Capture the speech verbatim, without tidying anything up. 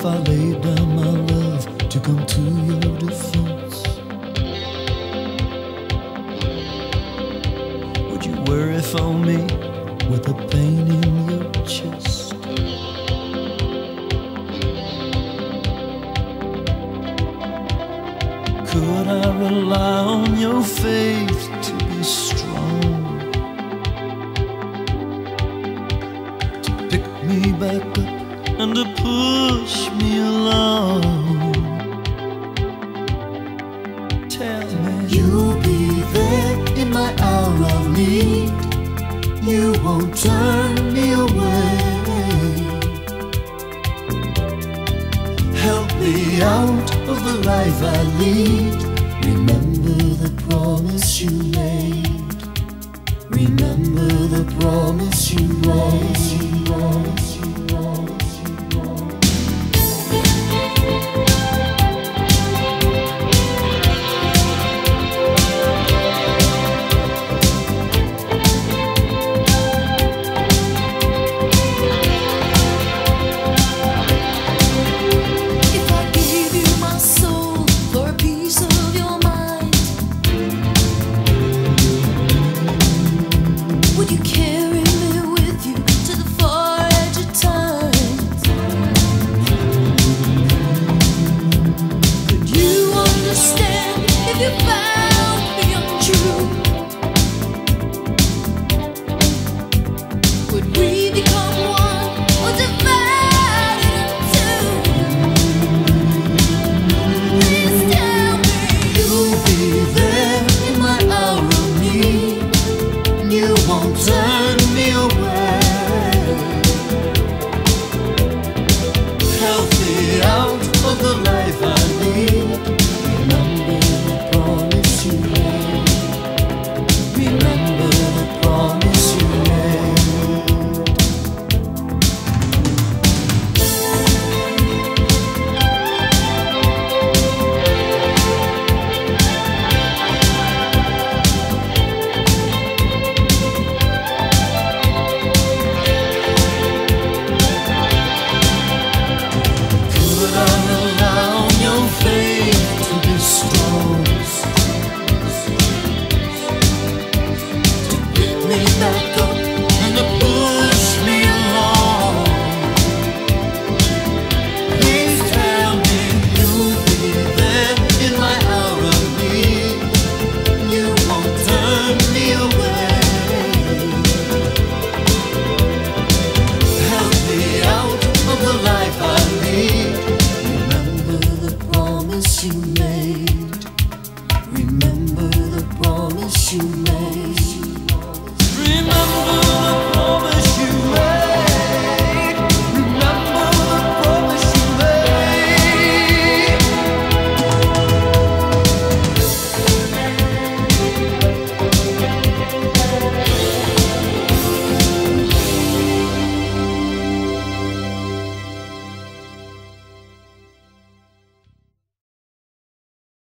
if I laid down my love to come to your defense? Would you worry for me with the pain in your chest? Could I rely on your faith to be strong, to pick me back up and to push me along? Tell me you'll be there in my hour of need. You won't turn me away. Help me out of the life I lead. Remember the promise you made. Remember the promise you made. Promise you promise you turn me away.